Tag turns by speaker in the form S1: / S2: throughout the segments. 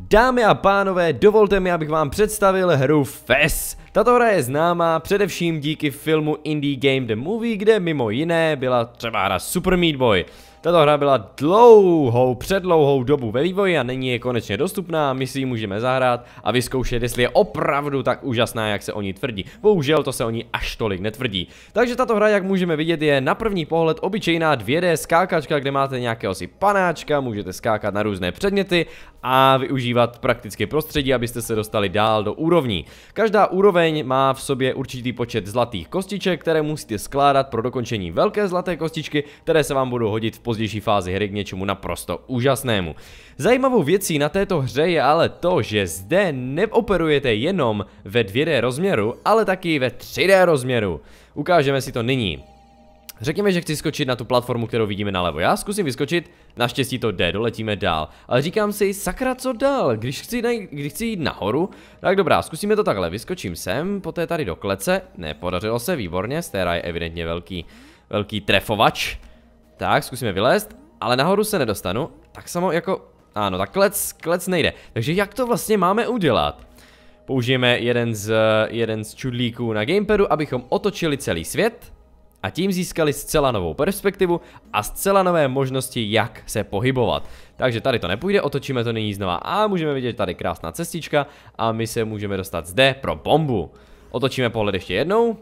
S1: Dámy a pánové, dovolte mi, abych vám představil hru FES. Tato hra je známá především díky filmu Indie Game The Movie, kde mimo jiné byla třeba hra Super Meat Boy. Tato hra byla předlouhou dobu ve vývoji a nyní je konečně dostupná, my si ji můžeme zahrát a vyzkoušet, jestli je opravdu tak úžasná, jak se o ní tvrdí. Bohužel to se o ní až tolik netvrdí. Takže tato hra, jak můžeme vidět, je na první pohled obyčejná 2D skákačka, kde máte nějakého si panáčka, můžete skákat na různé předměty a využívat prakticky prostředí, abyste se dostali dál do úrovní. Každá úroveň má v sobě určitý počet zlatých kostiček, které musíte skládat pro dokončení velké zlaté kostičky, které se vám budou hodit v pozdější fázi hry k něčemu naprosto úžasnému. Zajímavou věcí na této hře je ale to, že zde neoperujete jenom ve 2D rozměru, ale taky ve 3D rozměru. Ukážeme si to nyní. Řekněme, že chci skočit na tu platformu, kterou vidíme nalevo. Já zkusím vyskočit, naštěstí to jde, doletíme dál. Ale říkám si, sakra, co dál? Když chci jít nahoru, tak dobrá, zkusíme to takhle. Vyskočím sem, poté tady do klece. Nepodařilo se, výborně, stéra je evidentně velký trefovač. Tak, zkusíme vylézt, ale nahoru se nedostanu. Tak samo jako, ano, tak klec nejde. Takže jak to vlastně máme udělat? Použijeme jeden z čudlíků na gamepadu, abychom otočili celý svět. A tím získali zcela novou perspektivu a zcela nové možnosti, jak se pohybovat. Takže tady to nepůjde, otočíme to nyní znova a můžeme vidět tady krásná cestička a my se můžeme dostat zde pro bombu. Otočíme pohled ještě jednou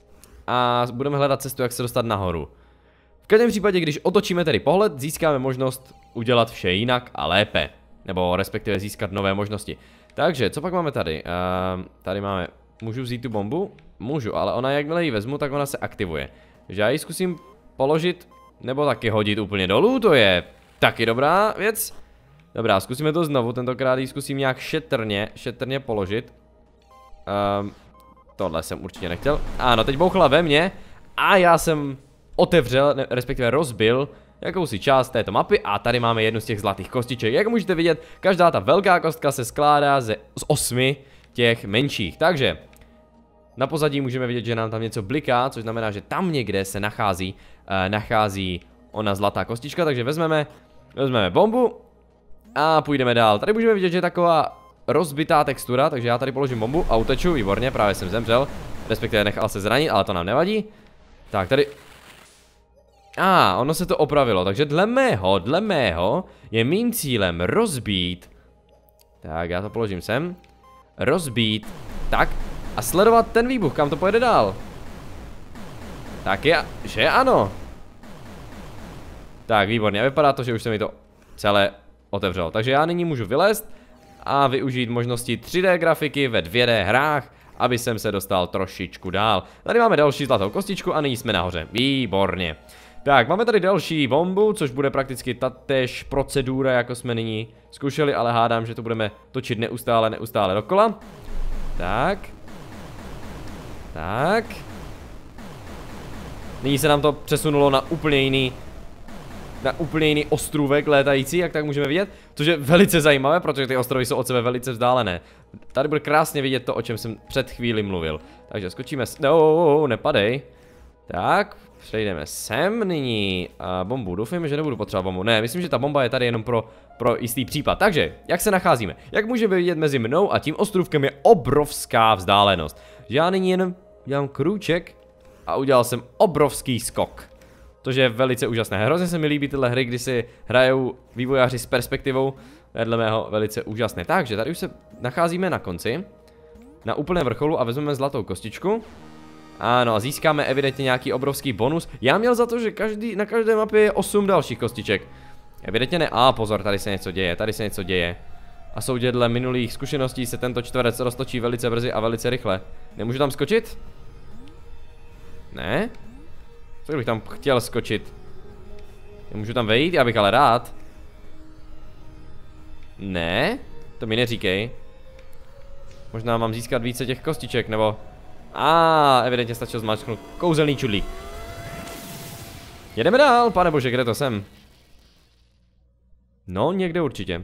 S1: a budeme hledat cestu, jak se dostat nahoru. V každém případě, když otočíme tedy pohled, získáme možnost udělat vše jinak a lépe. Nebo respektive získat nové možnosti. Takže, co pak máme tady? Tady máme, můžu vzít tu bombu? Můžu, ale ona jakmile ji vezmu, tak ona se aktivuje. Takže já ji zkusím položit, nebo taky hodit úplně dolů, to je taky dobrá věc. Dobrá, zkusíme to znovu, tentokrát ji zkusím nějak šetrně položit. Tohle jsem určitě nechtěl. Ano, teď bouchla ve mně a já jsem otevřel, respektive rozbil jakousi část této mapy a tady máme jednu z těch zlatých kostiček. Jak můžete vidět, každá ta velká kostka se skládá z 8 těch menších, takže na pozadí můžeme vidět, že nám tam něco bliká, což znamená, že tam někde se nachází ona zlatá kostička, takže vezmeme bombu a půjdeme dál. Tady můžeme vidět, že je taková rozbitá textura, takže já tady položím bombu a uteču, výborně, právě jsem zemřel, respektive nechal se zranit, ale to nám nevadí. Tak, tady... ono se to opravilo, takže dle mého je mým cílem rozbít. Tak, já to položím sem. Rozbít, tak, a sledovat ten výbuch, kam to pojede dál. Tak že ano. Tak, výborně, vypadá to, že už se mi to celé otevřelo. Takže já nyní můžu vylézt a využít možnosti 3D grafiky ve 2D hrách, aby jsem se dostal trošičku dál. Tady máme další zlatou kostičku a nyní jsme nahoře. Výborně. Tak, máme tady další bombu, což bude prakticky tatéž procedura, jako jsme nyní zkoušeli, ale hádám, že to budeme točit neustále dokola. Tak. Nyní se nám to přesunulo na úplně jiný ostrůvek létající, jak tak můžeme vidět, což je velice zajímavé, protože ty ostrovy jsou od sebe velice vzdálené. Tady bude krásně vidět to, o čem jsem před chvíli mluvil. Takže skočíme, nepadej. Tak, přejdeme sem nyní. Bombu, doufám, že nebudu potřebovat bombu. Ne, myslím, že ta bomba je tady jenom pro jistý případ. Takže, jak se nacházíme? Jak můžeme vidět, mezi mnou a tím ostrůvkem je obrovská vzdálenost. Já nyní jen dělám krůček a udělal jsem obrovský skok. Což je velice úžasné. Hrozně se mi líbí tyhle hry, kdy si hrajou vývojáři s perspektivou. Dle mého velice úžasné. Takže tady už se nacházíme na konci. Na úplném vrcholu a vezmeme zlatou kostičku. Ano, a získáme evidentně nějaký obrovský bonus. Já měl za to, že na každé mapě je 8 dalších kostiček. Evidentně ne. Pozor, tady se něco děje. A soudě dle minulých zkušeností se tento čtverec roztočí velice brzy a velice rychle. Nemůžu tam skočit? Ne? Co bych tam chtěl skočit? Nemůžu tam vejít? Já bych ale rád. Ne? To mi neříkej. Možná mám získat více těch kostiček, nebo... evidentně stačilo zmáčknout kouzelný čudlík. Jedeme dál, pane bože, kde to jsem? No, někde určitě.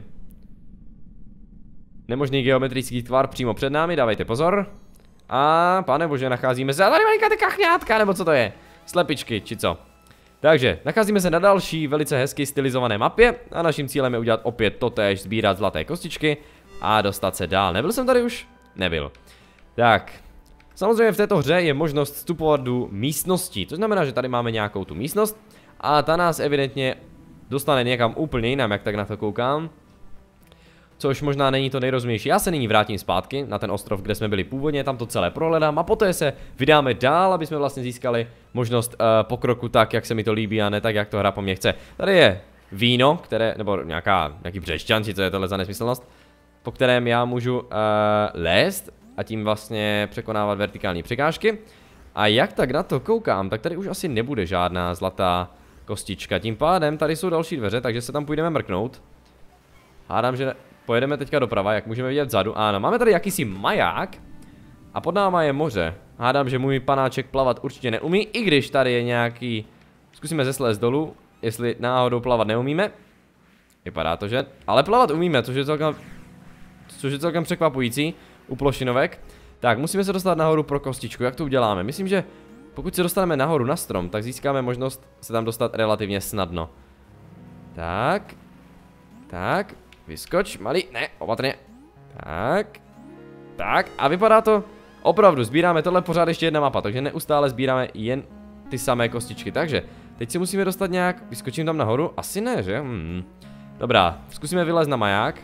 S1: Nemožný geometrický tvar přímo před námi, dávejte pozor. Pane bože, nacházíme se. A tady malinká ty kachňátka, nebo co to je? Slepičky, či co? Takže, nacházíme se na další velice hezky stylizované mapě a naším cílem je udělat opět totéž, sbírat zlaté kostičky a dostat se dál. Nebyl jsem tady už? Nebyl. Tak, samozřejmě v této hře je možnost vstupovat do místností, to znamená, že tady máme nějakou tu místnost a ta nás evidentně dostane někam úplně jinam, jak tak na to koukám. Což možná není to nejrozumější. Já se nyní vrátím zpátky na ten ostrov, kde jsme byli původně, tam to celé prohledám a poté se vydáme dál, aby jsme vlastně získali možnost pokroku tak, jak se mi to líbí a ne tak, jak to hra po mně chce. Tady je víno, které, nebo nějaký břešťan, či co je tohle za nesmyslnost, po kterém já můžu lézt a tím vlastně překonávat vertikální překážky. A jak tak na to koukám, tak tady už asi nebude žádná zlatá kostička. Tím pádem tady jsou další dveře, takže se tam půjdeme mrknout. Hádám, že pojedeme teďka doprava, jak můžeme vidět vzadu. Ano, máme tady jakýsi maják a pod náma je moře. Hádám, že můj panáček plavat určitě neumí, i když tady je nějaký... Zkusíme zeslézt dolů, jestli náhodou plavat neumíme. Vypadá to, že... Ale plavat umíme, což je celkem překvapující u plošinovek. Tak, musíme se dostat nahoru pro kostičku. Jak to uděláme? Myslím, že pokud se dostaneme nahoru na strom, tak získáme možnost se tam dostat relativně snadno. Tak. Tak. Vyskoč, malý, ne, opatrně. Tak. Tak, a vypadá to. Opravdu, sbíráme tohle pořád ještě jedna mapa, takže neustále sbíráme jen ty samé kostičky. Takže, teď si musíme dostat nějak, vyskočím tam nahoru, asi ne, že? Dobrá, zkusíme vylézt na maják.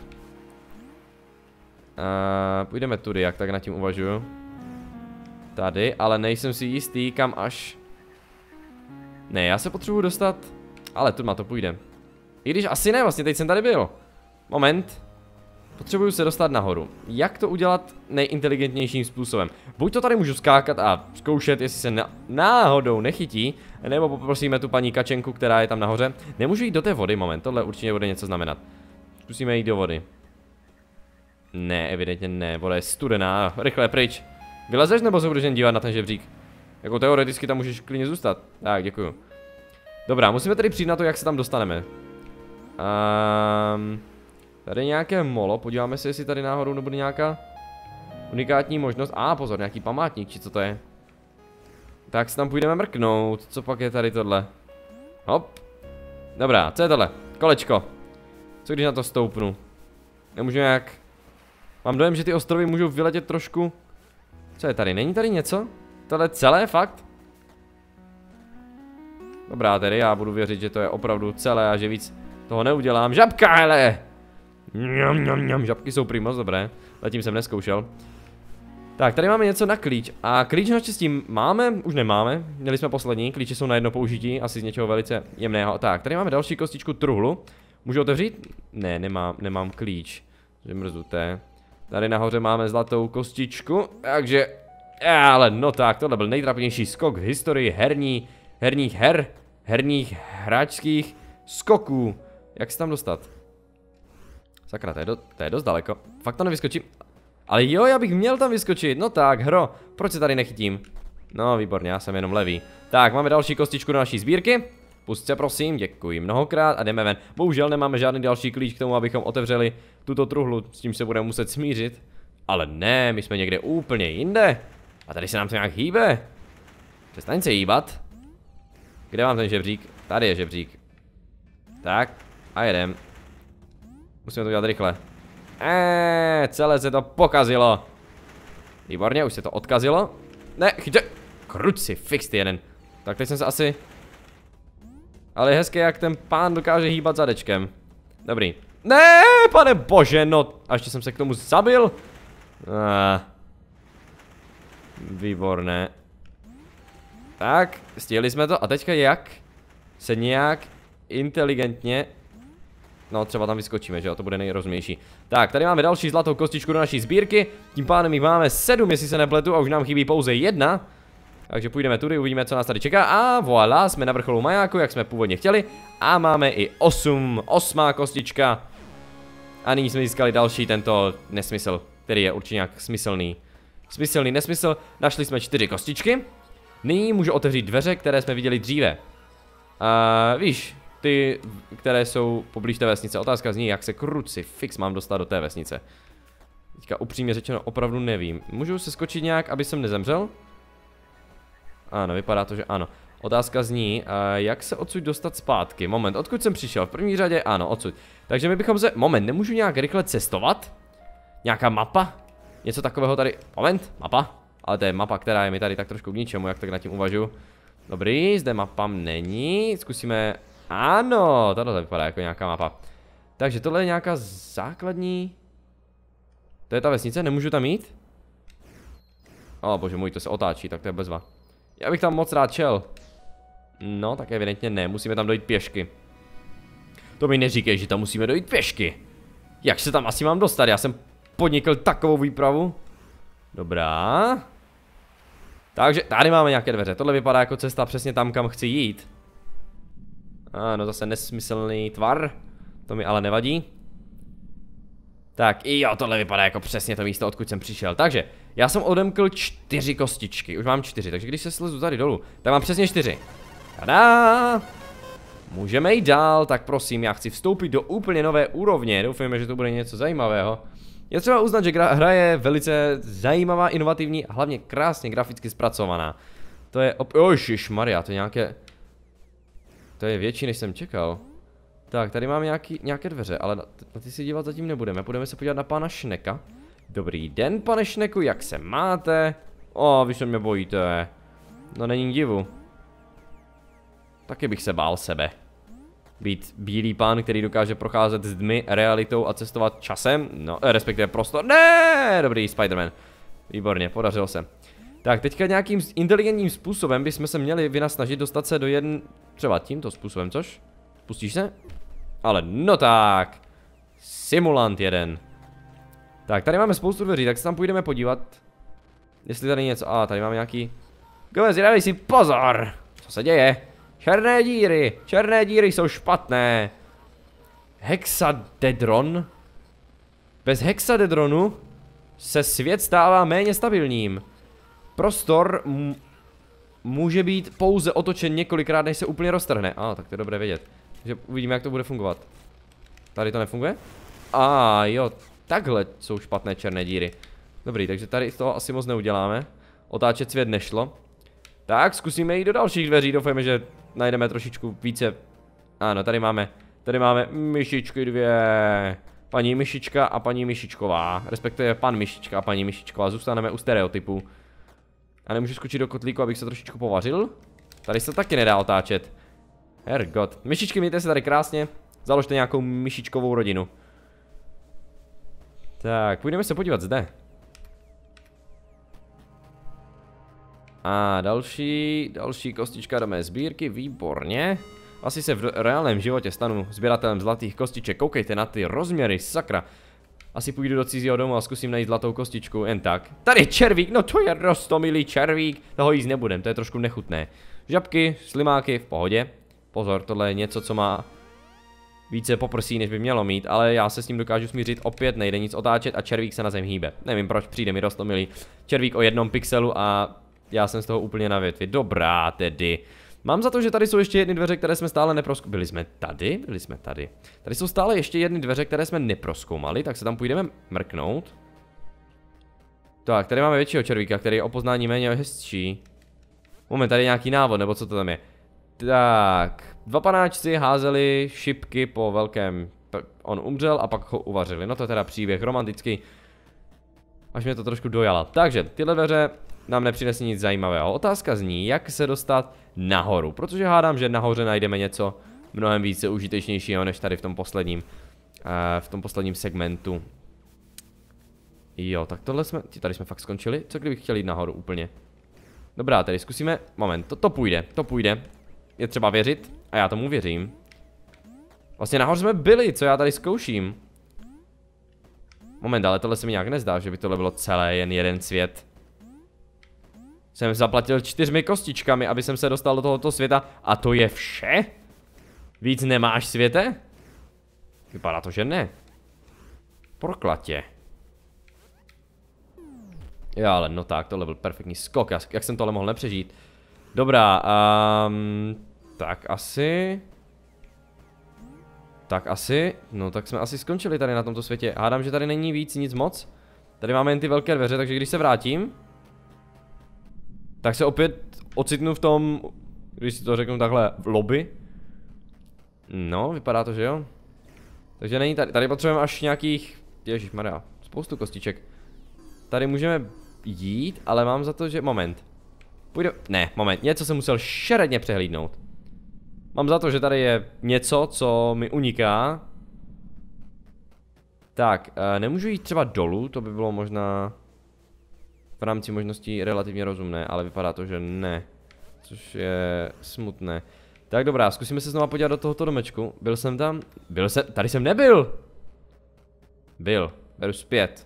S1: Půjdeme tudy, jak tak nad tím uvažuju. Tady, ale nejsem si jistý, kam až. Ne, já se potřebuji dostat. Ale tu to půjde. I když asi ne, vlastně teď jsem tady byl. Moment. Potřebuju se dostat nahoru. Jak to udělat nejinteligentnějším způsobem? Buď to tady můžu skákat a zkoušet, jestli se náhodou nechytí, nebo poprosíme tu paní kačenku, která je tam nahoře. Nemůžu jít do té vody, moment, tohle určitě bude něco znamenat. Zkusíme jít do vody. Ne, evidentně ne, voda je studená, rychle pryč. Vylezeš nebo se budeš jen dívat na ten žebřík? Jako teoreticky tam můžeš klidně zůstat. Tak, děkuju. Dobrá, musíme tedy přijít na to, jak se tam dostaneme. Tady je nějaké molo, podíváme se, jestli tady náhodou nebude nějaká unikátní možnost. Pozor, nějaký památník, či co to je. Tak se tam půjdeme mrknout, co pak je tady tohle. Hop. Dobrá, co je tohle? Kolečko. Co když na to stoupnu? Nemůžu nějak... Mám dojem, že ty ostrovy můžou vyletět trošku. Co je tady? Není tady něco? Tohle celé, fakt? Dobrá, tedy já budu věřit, že to je opravdu celé a že víc toho neudělám. Žabka, hele! Žabky jsou prý moc dobré. Zatím jsem neskoušel. Tak, tady máme něco na klíč. A klíč naštěstí máme, už nemáme. Měli jsme poslední, klíče jsou na jedno použití, asi z něčeho velice jemného. Tak, tady máme další kostičku truhlu. Můžu otevřít? Ne, nemám klíč. Je mrzuté. Tady nahoře máme zlatou kostičku, takže... Ale no tak, tohle byl nejtrapnější skok v historii herních hráčských skoků. Jak se tam dostat? Sakra, to je dost daleko. Fakt to nevyskočím. Ale jo, já bych měl tam vyskočit. No tak, hro, proč se tady nechytím? No, výborně, já jsem jenom levý. Tak, máme další kostičku do naší sbírky. Pust se, prosím, děkuji mnohokrát a jdeme ven. Bohužel nemáme žádný další klíč k tomu, abychom otevřeli tuto truhlu, s tím se budeme muset smířit. Ale ne, my jsme někde úplně jinde. A tady se nám to nějak hýbe. Přestaň se hýbat. Kde mám ten žebřík? Tady je žebřík. Tak, a jedem. Musíme to dělat rychle. Celé se to pokazilo. Výborně, už se to odkazilo. Ne, chyťte. Krucifix ty jeden. Tak teď jsem se asi... Ale je hezké, jak ten pán dokáže hýbat zadečkem. Dobrý. Ne, pane bože, no. A ještě jsem se k tomu zabil. Výborné. Tak, stihli jsme to. A teďka jak se nějak inteligentně... No, třeba tam vyskočíme, že jo, to bude nejrozumější. Tak, tady máme další zlatou kostičku do naší sbírky. Tím pádem jich máme 7, jestli se nepletu, a už nám chybí pouze 1. Takže půjdeme tudy, uvidíme, co nás tady čeká. A voilà, jsme na vrcholu majáku, jak jsme původně chtěli. A máme i 8. 8. kostička. A nyní jsme získali další tento nesmysl, který je určitě nějak smyslný. Smyslný nesmysl. Našli jsme 4 kostičky. Nyní můžu otevřít dveře, které jsme viděli dříve. Víš, ty, které jsou poblíž té vesnice. Otázka zní, jak se krucifix mám dostat do té vesnice. Teďka upřímně řečeno opravdu nevím. Můžu se skočit nějak, aby jsem nezemřel? Ano, vypadá to, že ano. Otázka zní, jak se odsud dostat zpátky. Moment, odkud jsem přišel? V první řadě, ano, odsud. Takže my bychom se, moment, nemůžu nějak rychle cestovat? Nějaká mapa? Něco takového tady, moment, mapa. Ale to je mapa, která je mi tady tak trošku k ničemu, jak tak nad tím uvažuji. Dobrý, zde mapa není, zkusíme, ano, tohle vypadá jako nějaká mapa. Takže tohle je nějaká základní. To je ta vesnice, nemůžu tam jít? O bože můj, to se otáčí, tak to je bezva. Já bych tam moc rád šel. No, tak evidentně ne, musíme tam dojít pěšky. To mi neříkej, že tam musíme dojít pěšky. Jak se tam asi mám dostat? Já jsem podnikl takovou výpravu. Dobrá. Takže tady máme nějaké dveře, tohle vypadá jako cesta přesně tam, kam chci jít. Ano, zase nesmyslný tvar. To mi ale nevadí. Tak, jo, tohle vypadá jako přesně to místo, odkud jsem přišel. Takže, já jsem odemkl 4 kostičky, už mám 4, takže když se slezu tady dolů, tak mám přesně 4. Tada! Můžeme jít dál, tak prosím, já chci vstoupit do úplně nové úrovně, doufujeme, že to bude něco zajímavého. Je třeba uznat, že hra je velice zajímavá, inovativní a hlavně krásně graficky zpracovaná. To je Ježišmarja, to je nějaké... To je větší, než jsem čekal. Tak, tady mám nějaké dveře, ale na ty si dívat zatím nebudeme. Půjdeme se podívat na pana Šneka. Dobrý den, pane Šneku, jak se máte? Vy se mě bojíte. No není divu. Taky bych se bál sebe. Být bílý pán, který dokáže procházet s dmy, realitou a cestovat časem. No, respektive prostor. Ne, dobrý, Spider-Man. Výborně, podařilo se. Tak, teďka nějakým inteligentním způsobem bychom se měli vynasnažit dostat se do třeba tímto způsobem, což? Pustíš se? Ale no tak. Simulant jeden. Tak, tady máme spoustu dveří, tak se tam půjdeme podívat. Jestli tady něco, tady máme nějaký. Gomez, dávej si pozor. Co se děje? Černé díry jsou špatné. Hexadedron. Bez hexadedronu se svět stává méně stabilním. Prostor může být pouze otočen několikrát, než se úplně roztrhne. Tak to je dobré vědět. Takže uvidíme, jak to bude fungovat. Tady to nefunguje? Jo, takhle jsou špatné černé díry. Dobrý, takže tady z toho asi moc neuděláme. Otáčet svět nešlo. Tak, zkusíme jít do dalších dveří, doufujeme, že najdeme trošičku více. Ano, tady máme myšičky dvě. Paní myšička a paní myšičková. Respektive pan myšička a paní myšičková. Zůstaneme u stereotypů. A nemůžu skočit do kotlíku, abych se trošičku povařil? Tady se taky nedá otáčet. Hergot. Myšičky, mějte se tady krásně. Založte nějakou myšičkovou rodinu. Tak, půjdeme se podívat zde. Další kostička do mé sbírky, výborně. Asi se v reálném životě stanu sběratelem zlatých kostiček. Koukejte na ty rozměry, sakra. Asi půjdu do cizího domu a zkusím najít zlatou kostičku, jen tak. Tady je červík, no to je rostomilý červík. Toho jíst nebudem, to je trošku nechutné. Žabky, slimáky, v pohodě. Pozor, tohle je něco, co má více poprsí, než by mělo mít, ale já se s ním dokážu smířit, opět nejde nic otáčet a červík se na zem hýbe. Nevím proč, přijde mi rostomilý červík o 1 pixelu a já jsem z toho úplně na větvi. Dobrá tedy. Mám za to, že tady jsou ještě jedny dveře, které jsme stále neprozkoumali. Byli jsme tady. Tady jsou stále ještě jedny dveře, které jsme neprozkoumali, tak se tam půjdeme mrknout. Tak, tady máme většího červíka, který je o poznání méně hezčí. Moment, tady je nějaký návod, nebo co to tam je? Tak, 2 panáčci házeli šipky po velkém. On umřel a pak ho uvařili. No to je teda příběh romantický. Až mě to trošku dojala. Takže, tyhle dveře nám nepřinesí nic zajímavého. Otázka zní, jak se dostat nahoru. Protože hádám, že nahoře najdeme něco mnohem více užitečnějšího, než tady v tom posledním segmentu. Jo, tak tohle tady jsme fakt skončili. Co kdybych chtěl jít nahoru úplně? Dobrá, tedy zkusíme, moment, to půjde. Je třeba věřit a já tomu věřím. Vlastně nahoře jsme byli, co já tady zkouším. Moment, ale tohle se mi nějak nezdá, že by tohle bylo celé jen jeden svět. Jsem zaplatil 4 kostičkami, aby jsem se dostal do tohoto světa a to je vše? Víc nemáš, světe? Vypadá to, že ne. Proklatě. Jo, ale no tak, tohle byl perfektní skok, jak jsem tohle mohl nepřežít. Dobrá, tak asi, no tak jsme asi skončili tady na tomto světě. Hádám, že tady není víc nic moc. Tady máme jen ty velké dveře, takže když se vrátím, tak se opět ocitnu v tom Když si to řeknu takhle v lobby. No, vypadá to, že jo. Takže není tady potřebujeme až nějakých, ježišmarja, spoustu kostiček. Tady můžeme jít, ale mám za to, že, moment. Moment, něco jsem musel šeredně přehlídnout. Mám za to, že tady je něco, co mi uniká. Tak, nemůžu jít třeba dolů, to by bylo možná v rámci možností relativně rozumné, ale vypadá to, že ne. Což je smutné. Tak dobrá, zkusíme se znova podívat do tohoto domečku. Byl jsem tam? Tady jsem nebyl! Beru zpět.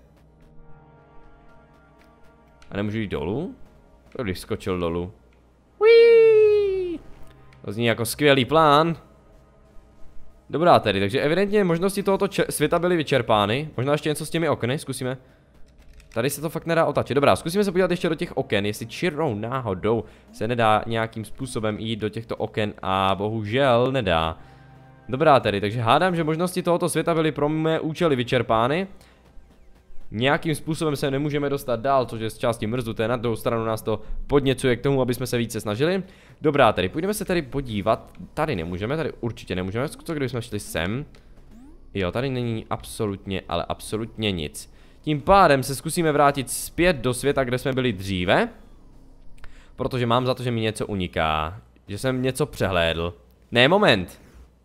S1: A nemůžu jít dolů? To když skočil dolů. Uiii. To zní jako skvělý plán. Dobrá tedy, takže evidentně možnosti tohoto světa byly vyčerpány. Možná ještě něco s těmi okny, zkusíme. Tady se to fakt nedá otačit. Dobrá, zkusíme se podívat ještě do těch oken, jestli čirou náhodou se nedá nějakým způsobem jít do těchto oken a bohužel nedá. Dobrá tedy, takže hádám, že možnosti tohoto světa byly pro mé účely vyčerpány. Nějakým způsobem se nemůžeme dostat dál, což je z části mrzuté, na druhou stranu nás to podněcuje k tomu, aby jsme se více snažili. Dobrá tedy, půjdeme se tady podívat, tady nemůžeme, tady určitě nemůžeme, co kdybychom šli sem. Jo, tady není absolutně, ale absolutně nic. Tím pádem se zkusíme vrátit zpět do světa, kde jsme byli dříve. Protože mám za to, že mi něco uniká. Že jsem něco přehlédl. Ne, moment,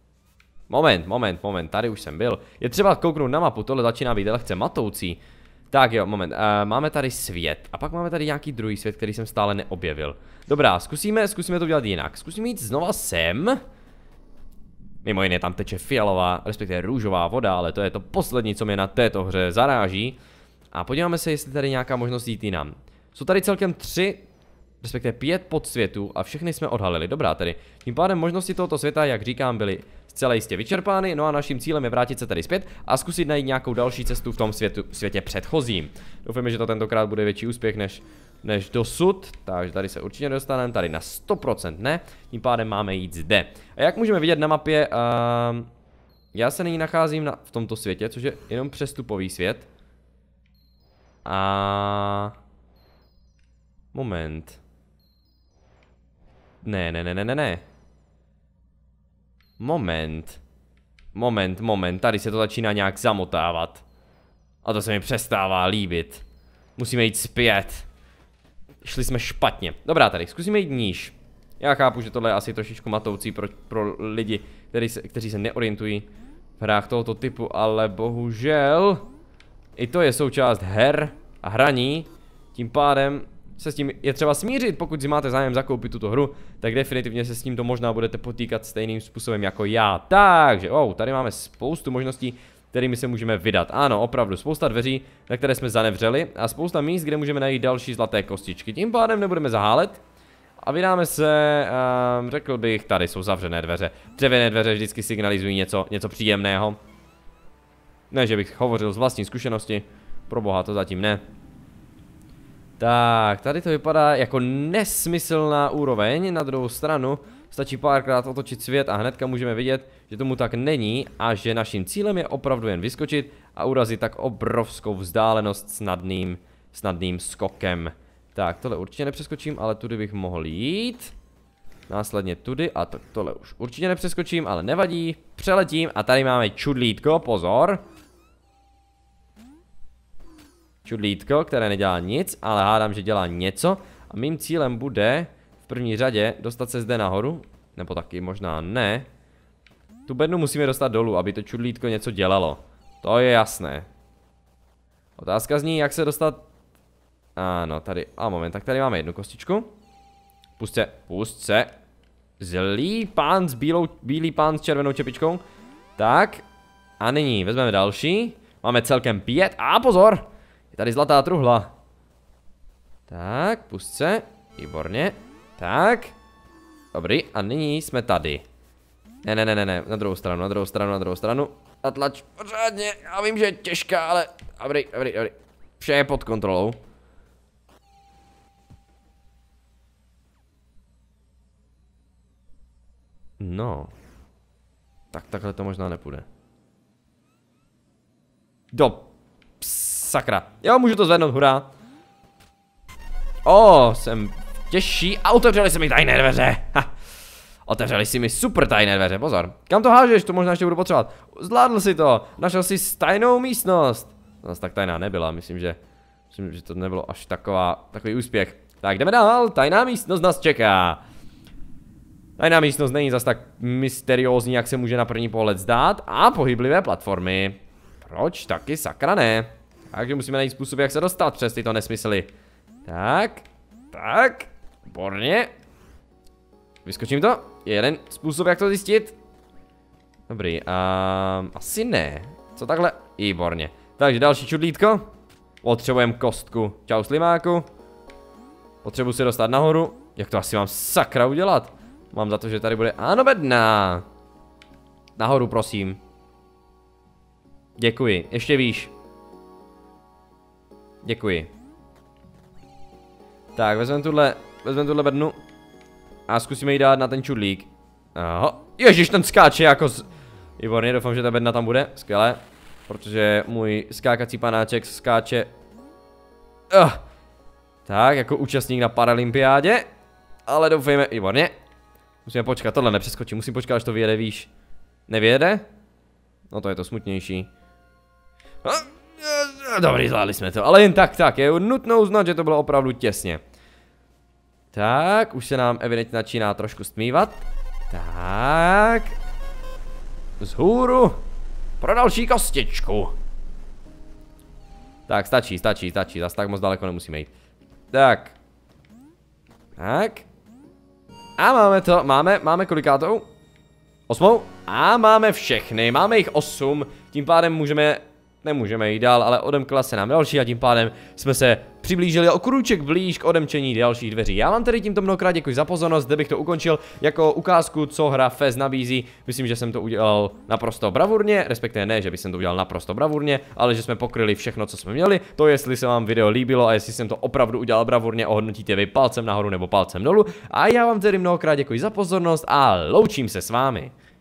S1: tady už jsem byl. Je třeba kouknout na mapu, tohle začíná být lehce matoucí. Tak jo, moment, máme tady svět. A pak máme tady nějaký druhý svět, který jsem stále neobjevil. Dobrá, zkusíme to udělat jinak. Zkusíme jít znova sem. Mimo jiné tam teče fialová, respektive růžová voda, ale to je to poslední, co mě na této hře zaráží. A podíváme se, jestli tady nějaká možnost jít jinam. Jsou tady celkem 3, respektive 5 podsvětů a všechny jsme odhalili. Dobrá tedy. Tím pádem možnosti tohoto světa, jak říkám, byly zcela jistě vyčerpány. No a naším cílem je vrátit se tady zpět a zkusit najít nějakou další cestu v tom světě předchozím. Doufáme, že to tentokrát bude větší úspěch než dosud. Takže tady se určitě dostaneme, tady na 100% ne. Tím pádem máme jít zde. A jak můžeme vidět na mapě, já se nyní nacházím v tomto světě, což je jenom přestupový svět. A moment. Ne. Moment, tady se to začíná nějak zamotávat. A to se mi přestává líbit. Musíme jít zpět. Šli jsme špatně. Dobrá, tady, zkusíme jít níž. Já chápu, že tohle je asi trošičku matoucí pro lidi, kteří se neorientují v hrách tohoto typu, ale bohužel i to je součást her a hraní. Tím pádem se s tím je třeba smířit, pokud si máte zájem zakoupit tuto hru, tak definitivně se s tímto možná budete potýkat stejným způsobem jako já. Takže, tady máme spoustu možností, kterými se můžeme vydat. Ano, opravdu, spousta dveří, na které jsme zanevřeli a spousta míst, kde můžeme najít další zlaté kostičky. Tím pádem nebudeme zahálet a vydáme se, řekl bych, tady jsou zavřené dveře. Dřevěné dveře vždycky signalizují něco příjemného. Ne, že bych hovořil z vlastní zkušenosti, proboha, to zatím ne. Tak, tady to vypadá jako nesmyslná úroveň, na druhou stranu stačí párkrát otočit svět a hnedka můžeme vidět, že tomu tak není a že naším cílem je opravdu jen vyskočit a urazit tak obrovskou vzdálenost snadným skokem. Tak, tohle určitě nepřeskočím, ale tudy bych mohl jít. Následně tudy a tohle už určitě nepřeskočím, ale nevadí, přeletím a tady máme čudlítko, pozor. Čudlítko, které nedělá nic, ale hádám, že dělá něco. A mým cílem bude v první řadě dostat se zde nahoru. Nebo taky možná ne. Tu bednu musíme dostat dolů, aby to čudlítko něco dělalo. To je jasné. Otázka zní, jak se dostat. Ano, tady, moment, tak tady máme jednu kostičku. Pusť se. Zlý pán bílý pán s červenou čepičkou. Tak. A nyní vezmeme další. Máme celkem 5. A pozor! Tady zlatá truhla. Tak, pusť se. Výborně. Tak. Dobrý, a nyní jsme tady. Ne, na druhou stranu. Natlač pořádně, já vím, že je těžká, ale dobrý. Vše je pod kontrolou. No. Tak takhle to možná nepůjde. Sakra. Jo, můžu to zvednout, hurá. Jsem těžší a otevřeli se mi tajné dveře. Otevřeli si mi super tajné dveře, pozor. Kam to hážeš, to možná ještě budu potřebovat. Zvládl si to, našel si tajnou místnost. Zase tak tajná nebyla, myslím, že to nebylo až takový úspěch. Tak jdeme dál, tajná místnost nás čeká. Tajná místnost není zas tak mysteriózní, jak se může na první pohled zdát. A pohyblivé platformy. Proč taky sakra ne? Takže musíme najít způsob, jak se dostat přes tyto nesmysly. Tak, výborně. Vyskočím to, je jeden způsob, jak to zjistit. Dobrý, asi ne. Co takhle? Výborně. Takže další čudlítko. Potřebujeme kostku. Čau slimáku. Potřebuji se dostat nahoru. Jak to asi mám sakra udělat? Mám za to, že tady bude, ano, bedna. Nahoru, prosím. Děkuji, ještě výš. Děkuji. Tak, vezmeme tuhle bednu. A zkusíme jí dát na ten čudlík. Aha. Ježiš, ten skáče jako Výborně, doufám, že ta bedna tam bude. Skvělé. Protože můj skákací panáček skáče. Tak, jako účastník na paralympiádě. Ale doufejme, výborně. Musíme počkat, tohle nepřeskočím, musím počkat, až to vyjede výš. Nevyjede? No to je to smutnější. Dobrý, zvládli jsme to, ale jen tak, je nutno uznat, že to bylo opravdu těsně. Tak, už se nám evidentně začíná trošku stmívat. Tak. Vzhůru. Pro další kostičku. Tak, stačí, zas tak moc daleko nemusíme jít. Tak. Tak. A máme to, máme kolikátou? 8. A máme všechny, máme jich 8. Tím pádem nemůžeme jít dál, ale odemkla se nám další a tím pádem jsme se přiblížili o krůček blíž k odemčení dalších dveří. Já vám tedy tímto mnohokrát děkuji za pozornost, zde bych to ukončil jako ukázku, co hra Fez nabízí. Myslím, že jsem to udělal naprosto bravurně, respektive ne, že bych to udělal naprosto bravurně, ale že jsme pokryli všechno, co jsme měli. To jestli se vám video líbilo a jestli jsem to opravdu udělal bravurně, ohodnotíte vy palcem nahoru nebo palcem dolů. A já vám tedy mnohokrát děkuji za pozornost a loučím se s vámi.